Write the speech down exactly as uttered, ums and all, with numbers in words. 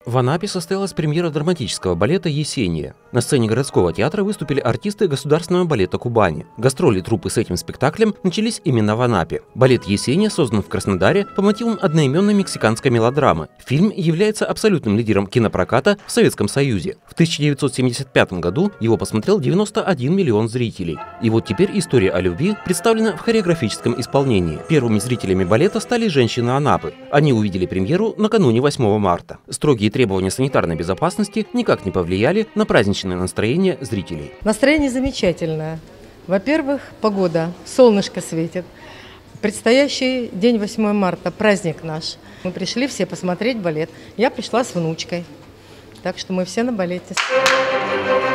В Анапе состоялась премьера драматического балета «Есения». На сцене городского театра выступили артисты Государственного балета Кубани. Гастроли труппы с этим спектаклем начались именно в Анапе. Балет «Есения» создан в Краснодаре по мотивам одноименной мексиканской мелодрамы. Фильм является абсолютным лидером кинопроката в Советском Союзе. В тысяча девятьсот семьдесят пятом году его посмотрел девяносто один миллион зрителей. И вот теперь история о любви представлена в хореографическом исполнении. Первыми зрителями балета стали женщины Анапы. Они увидели премьеру накануне восьмого марта. Строгие требования санитарной безопасности никак не повлияли на праздничное настроение зрителей. Настроение замечательное. Во-первых, погода, солнышко светит. Предстоящий день восьмого марта, праздник наш. Мы пришли все посмотреть балет. Я пришла с внучкой, так что мы все на балете.